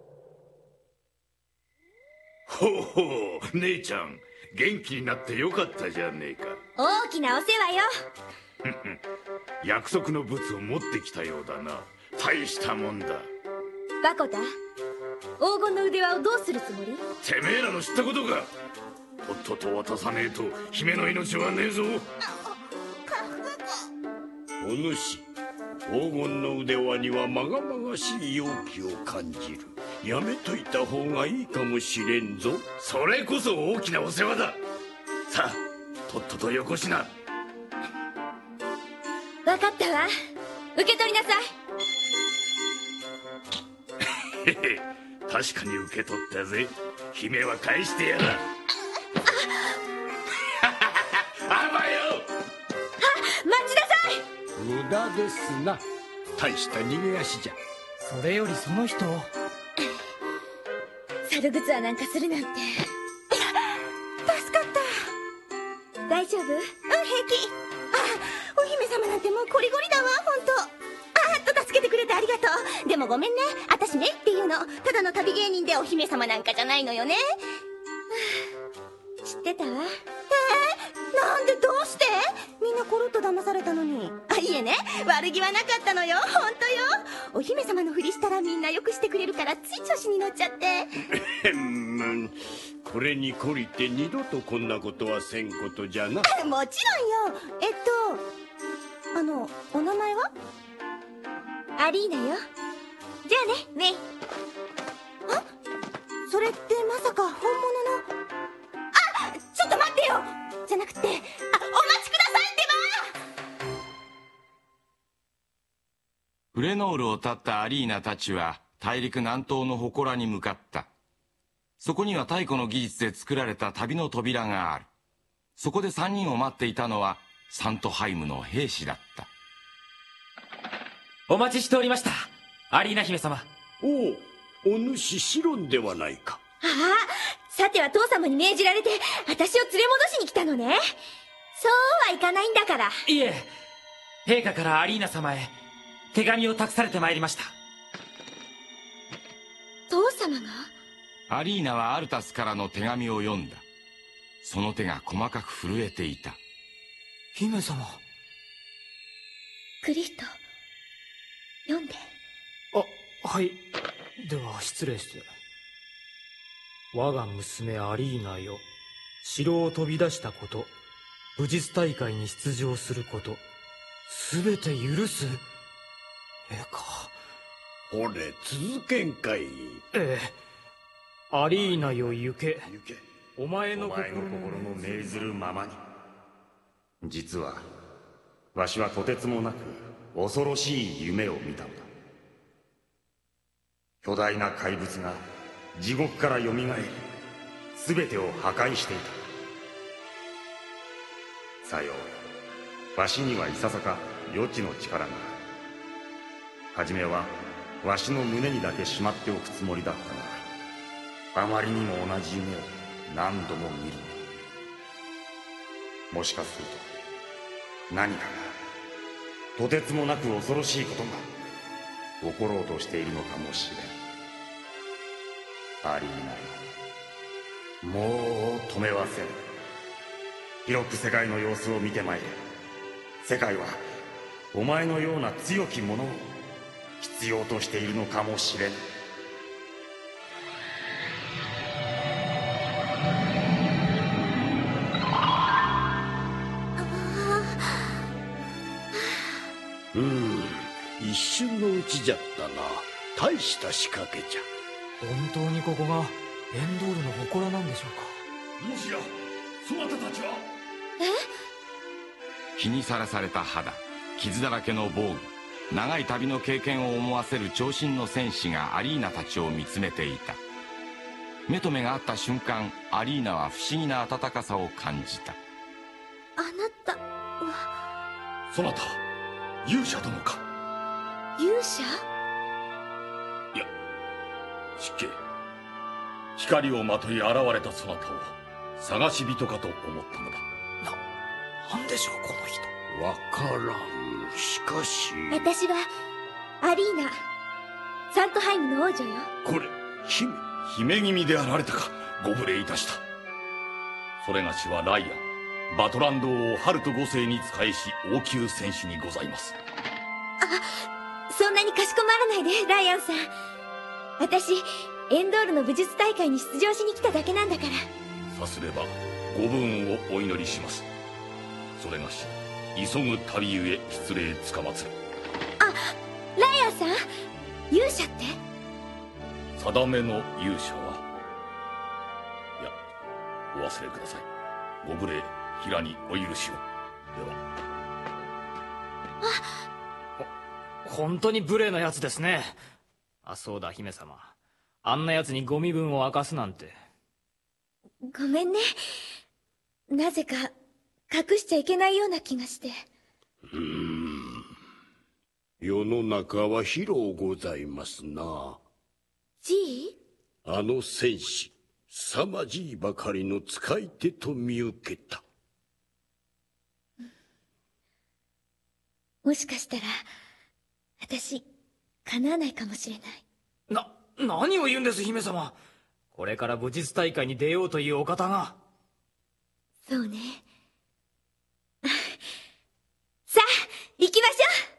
ほうほう、姉ちゃん元気になってよかったじゃねえか。 大きなお世話よ。 約束のブツを持ってきたようだな。 大したもんだ。 バコタ、黄金の腕輪をどうするつもり？ てめえらの知ったことか。とっとと渡さねえと姫の命はねえぞ。 お主、黄金の腕輪にはまがまがしい妖気を感じる。やめといた方がいいかもしれんぞ。 それこそ大きなお世話だ。さあ、とっととよこしな。 分かったわ。受け取りなさい。 へへ、確かに受け取ったぜ。姫は返してやら。あばよ。 待ちなさい。 無駄ですな。大した逃げ足じゃ。 それよりその人を。 猿グツアなんかするなんて。助かった。大丈夫？ 平気。お姫様なんてもうコリゴリだわ、本当。助けてくれてありがとう。でもごめんね、私メイっていうの。ただの旅芸人でお姫様なんかじゃないのよね。 知ってたわ。 なんでどうして？みんなコロッと騙されたのに。いえね、悪気はなかったのよ、本当よ。お姫様のふりしたらみんなよくしてくれるからつい調子に乗っちゃって。 これに懲りて二度とこんなことはせんことじゃな。 もちろんよ。お名前は？ アリーナよ。じゃあね、メイ。 それってまさか本物の。ちょっと待ってよ。じゃなくて、お待ちくださいってば。 フレノールを立ったアリーナたちは大陸南東の祠に向かった。そこには太古の技術で作られた旅の扉がある。そこで3人を待っていたのはサントハイムの兵士だった。 お待ちしておりました、アリーナ姫様。 お主シロンではないか。 さては父様に命じられて私を連れ戻しに来たのね。そうはいかないんだから。 いえ、陛下からアリーナ様へ手紙を託されてまいりました。 父様が？ アリーナはアルタスからの手紙を読んだ。その手が細かく震えていた。 姫様。 クリスト、読んで。 はい。では失礼して。我が娘アリーナよ、城を飛び出したこと、武術大会に出場すること、すべて許す。 ほれ、続けんかい。 アリーナよ行け。お前の心の命ずるままに。実はわしはとてつもなく恐ろしい夢を見たのだ。巨大な怪物が地獄からよみがえり、全てを破壊していた。さよう、わしにはいささか予知の力がある。はじめはわしの胸にだけしまっておくつもりだったが、あまりにも同じ夢を何度も見るのだ。もしかすると何かが、とてつもなく恐ろしいことが起ころうとしているのかもしれん。アリーナよ、もう止めはせん。広く世界の様子を見てまいれ。世界はお前のような強き者を必要としているのかもしれん。 一瞬のうちじゃったな。大した仕掛けじゃ。 本当にここがエンドールの祠なんでしょうか。 もしやそなたたちは。 日にさらされた肌、傷だらけの防具、長い旅の経験を思わせる長身の戦士がアリーナたちを見つめていた。目と目が合った瞬間、アリーナは不思議な温かさを感じた。 あなたは。 そなた勇者殿か。 勇者？ いや、失敬。光をまとい現れたそなたを探し人かと思ったのだ。 なんでしょうこの人。 わからん。しかし私はアリーナ、サントハイムの王女よ。 これ姫君であられたか。ご無礼いたした。それがしはライアン、バトランド王ハルト5世に仕えし王宮戦士にございます。 そんなにかしこまらないで、ライアンさん。私エンドールの武術大会に出場しに来ただけなんだから。 さすればご武運をお祈りします。それがし急ぐ旅ゆえ失礼つかまつる。 あ、ライアンさん、勇者って？ 定めの勇者はいや、お忘れください。ご無礼平にお許しを。では。 本当に無礼なやつですね。あ、そうだ姫様、あんなやつにご身分を明かすなんて。 ごめんね、なぜか隠しちゃいけないような気がして。 世の中は広ございますな。 じい？ あの戦士、凄まじいばかりの使い手と見受けた。 もしかしたら私叶わないかもしれない。 何を言うんです姫様。これから武術大会に出ようというお方が。 そうね。さあ行きまし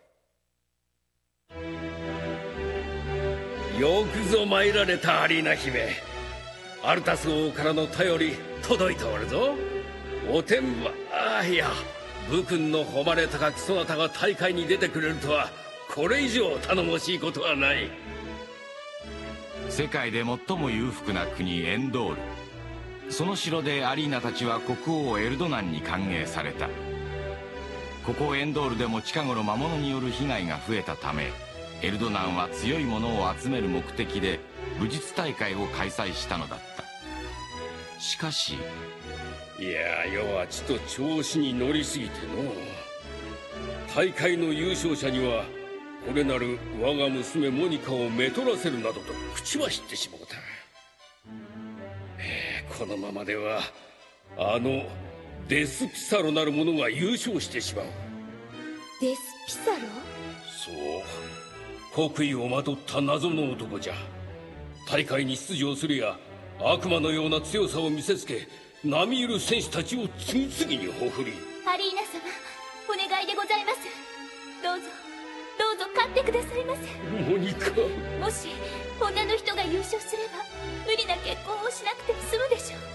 ょう。よくぞ参られたアリーナ姫。アルタス王からの便り届いておるぞ。おてんば、いや武君の誉れ高きそなたが大会に出てくれるとは、これ以上頼もしいことはない。 世界で最も裕福な国エンドール。その城でアリーナたちは国王エルドナンに歓迎された。ここエンドールでも近頃魔物による被害が増えたため、エルドナンは強い者を集める目的で武術大会を開催したのだった。しかし、 いや、世はちと調子に乗りすぎての。大会の優勝者にはこれなる我が娘モニカをめとらせるなどと口は知ってしもうた。このままではあのデスピサロなる者が優勝してしまう。 デスピサロ？ そう、国威をまとった謎の男じゃ。大会に出場するや悪魔のような強さを見せつけ、並みいる戦士たちを次々にほふり。 アリーナ様、お願いでございます。どうぞどうぞ勝ってくださいませ。 モニカ、 もし女の人が優勝すれば無理な結婚をしなくて済むでしょう。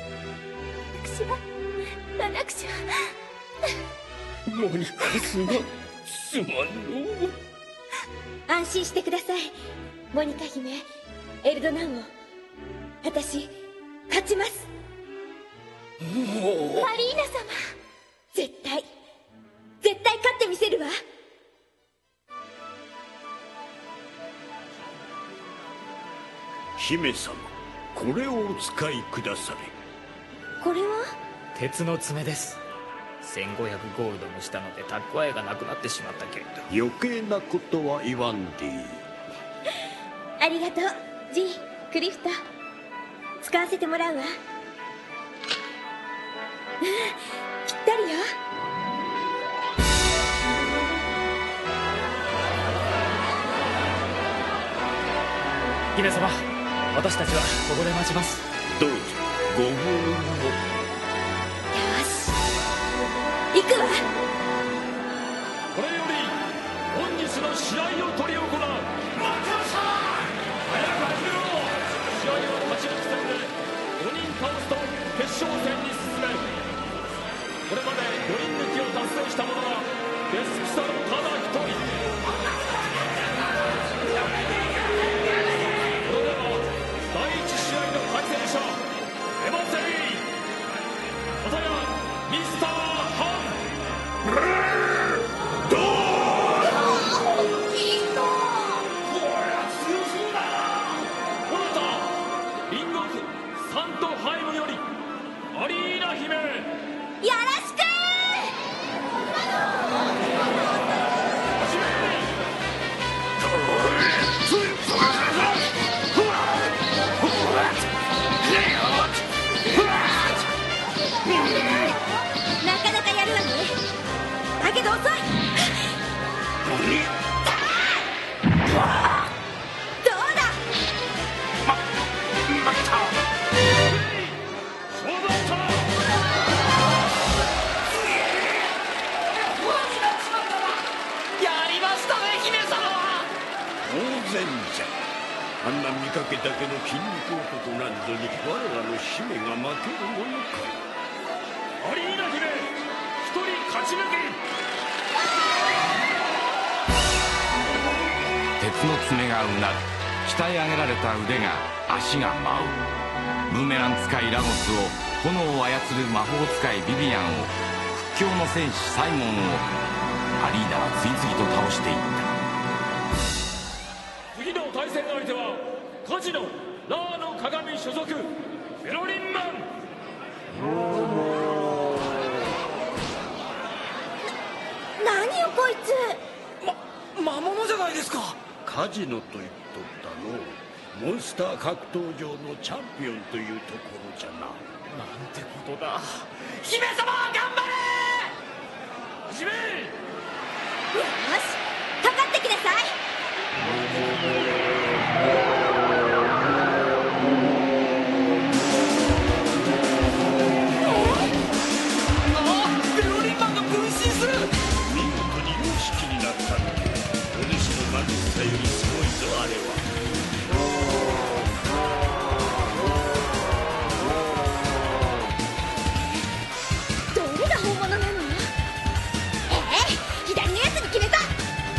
私はモニカすまんの。 安心してください、モニカ姫。エルドナンを私勝ちます。 マリーナ様、 絶対勝ってみせるわ。 姫様、これをお使いくだされ。 これは鉄の爪です。1500ゴールドもしたので蓄えがなくなってしまったけれど。 余計なことは言わんでいい。 ありがとうジー、クリフト。使わせてもらうわ。ぴったりよ。 姫様、私たちはここで待ちます。 どうぞご武運を。 よし、行くわ。 これより本日の試合を執り行う。待ってました。早く始めろ。試合は勝ち抜き戦で5人倒すと決勝戦に進める。これまで5人抜きを達成した者はデスピサロただ一人。それでは第1試合の対戦者、エマゼリー、片やミスターハン。サントハイムよりアリーナ姫、 よろしく。なかなかやるわね。だけど遅い。 やりましたね姫様。 じゃ。あんな見かけだけの筋肉男なんぞに我らの姫が負けるものか。 アリーナ姫一人勝ち抜け。 鉄の爪がうなる。鍛え上げられた腕が足が舞う。ブーメラン使いラモスを、炎を操る魔法使いビビアンを、屈強の戦士サイモンをアリーナは次々と倒していった。 次の対戦相手はカジノラーの鏡所属ベロリンマン。 何よこいつ。 魔物じゃないですか。 カジノと言っとったの。モンスター格闘場のチャンピオンというところじゃな。 なんてことだ。 姫様頑張れ。 始め。 よし、かかってきなさい。 ベロリンマンが分身する。 見事に様式になったの。お主の貧しさよりすごいぞあれは。 どれが本物なの？左のやつに決めた。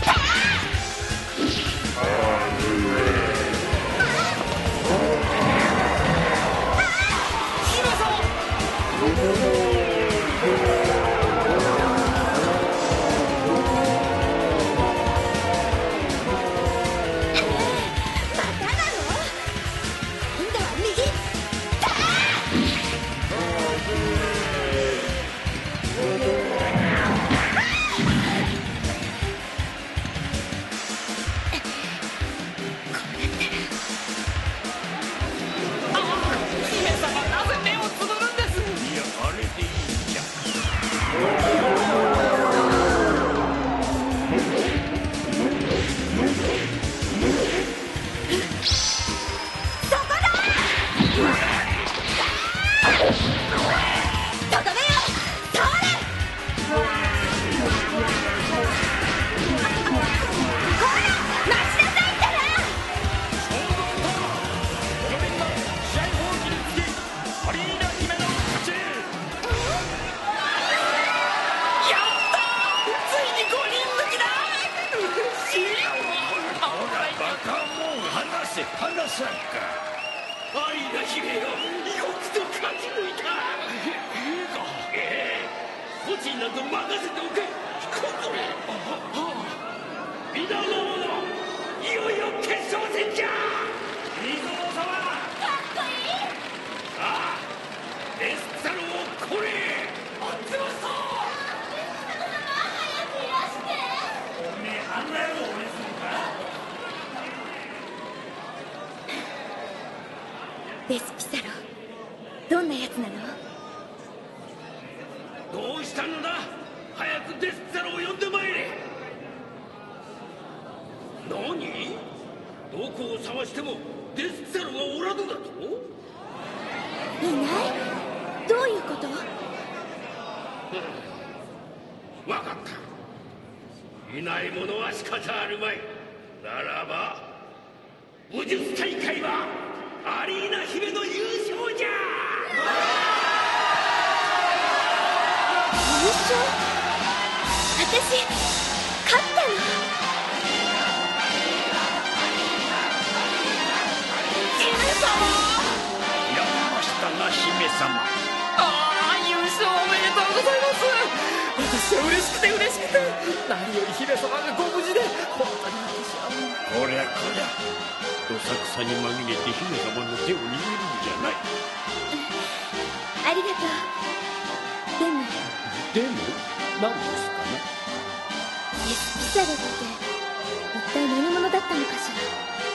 離さんか。 アリーナ姫よ、よくぞ勝ち抜いた。コチンなど任せておけ。これ皆の者、いよいよ決勝戦じゃ。水王様、かっこいい。さあエスサロをこれ。待ってました。早くいらして。おめえあんな野郎応援するか。 デスピサロ、どんなやつなの？ どうしたのだ。早くデスピサロを呼んでまいれ。何？どこを探してもデスピサロがおらぬだと？ いない？どういうこと？ わかった。いないものは仕方あるまい。ならば武術大会はアリーナ姫の優勝じゃ。 優勝？私勝ったの？ 姫様。 やりましたな姫様。 優勝おめでとうございます。私は嬉しくて嬉しくて、何より姫様がご無事で本当に私はもう。 こりゃこりゃ、どさくさに紛れて姫様の手を握るんじゃない。 ありがとう。でも何ですかね。 デスピサロって一体何者だったのかしら。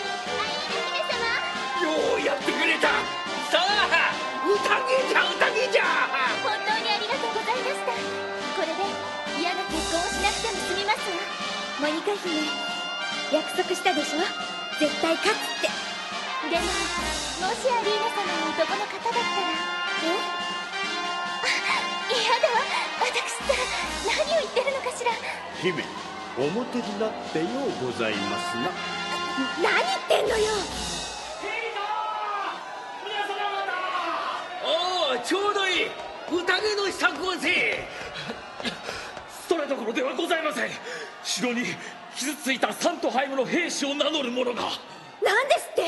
ようやってくれた。さあ宴じゃ宴じゃ。 本当にありがとうございました。これで嫌な結婚をしなくても済みますわ。モニカ姫、約束したでしょ、絶対勝つって。でももしアリーナ様の男の方だったら。嫌だわ、私ったら何を言ってるのかしら。 姫、表になってようございますな。 何言ってんのよ。 おお、ちょうどいい。宴の支度をせ。それどころではございません。城に傷ついたサントハイムの兵士を名乗る者が。 何ですって？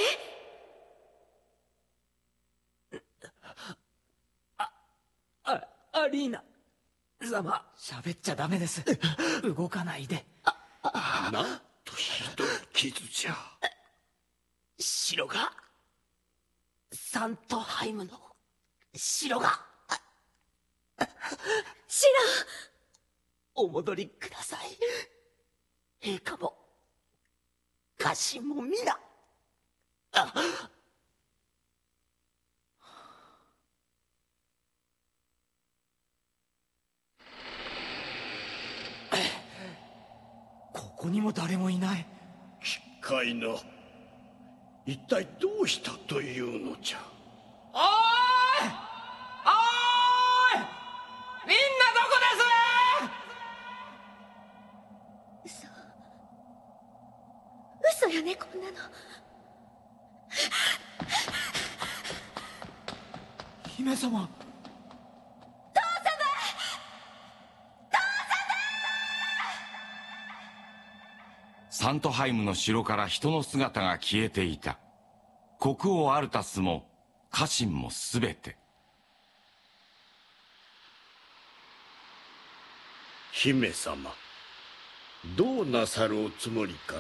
アリーナ様、喋っちゃダメです。動かないで。 なんとひどい傷じゃ。 城が、サントハイムの城が。 シラ、お戻りください。陛下も家臣も皆。ここにも誰もいない。 奇怪な。一体どうしたというのじゃ。 おーい、おーい、みんなどこです？ 嘘よね、こんなの。 姫様。 サントハイムの城から人の姿が消えていた。国王アルタスも家臣もすべて。 姫様、どうなさるおつもりかな。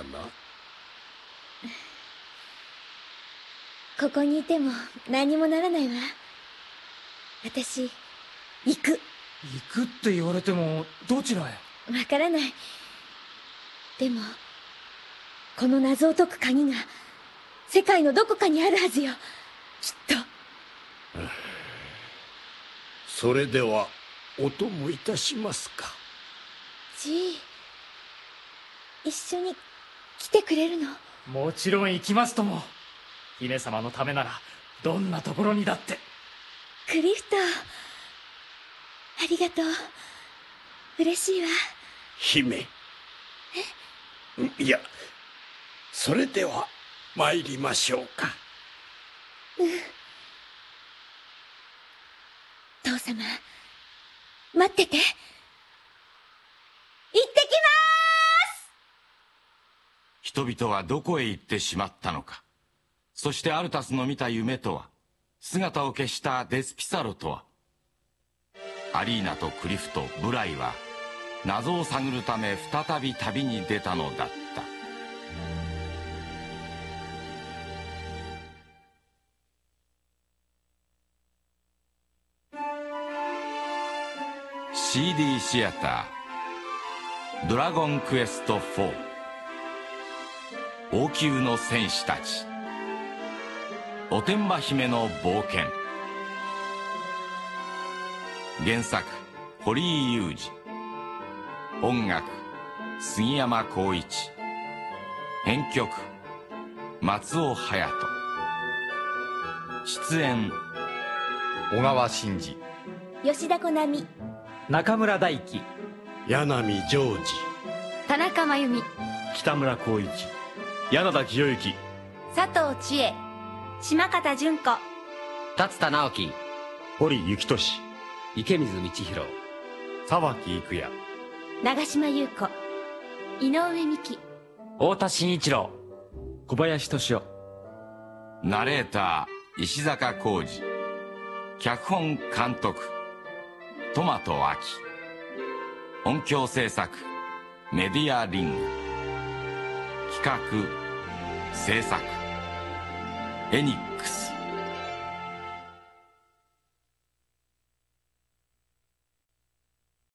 ここにいても何もならないわ。私、行く。 行くって言われても、どちらへ？ わからない。でも、この謎を解く鍵が世界のどこかにあるはずよ、きっと。 それではお供いたしますか。 じい、一緒に来てくれるの？ もちろん行きますとも。姫様のためならどんなところにだって。 クリフト、ありがとう。嬉しいわ。 姫。いや、それでは参りましょうか。 父様、待ってて。行ってき人々はどこへ行ってしまったのか。そしてアルタスの見た夢とは、姿を消したデスピサロとは。アリーナとクリフとブライは謎を探るため再び旅に出たのだった。CD シアタードラゴンクエスト4王宮の戦士たちおてんば姫の冒険。原作堀井雄二、音楽杉山浩一、編曲松尾隼人、出演小川真司、 吉田好美、 中村大輝、 柳ジョージ、 田中真由美、 北村光一、柳田清之、 佐藤千恵、島方純子、 竜田直樹、 堀幸俊、 池水道弘、 沢木育也、 長島優子、井上美希、 太田真一郎、小林俊夫。 ナレーター石坂浩二、脚本監督トマト秋、音響制作メディアリング、企画制作エニックス。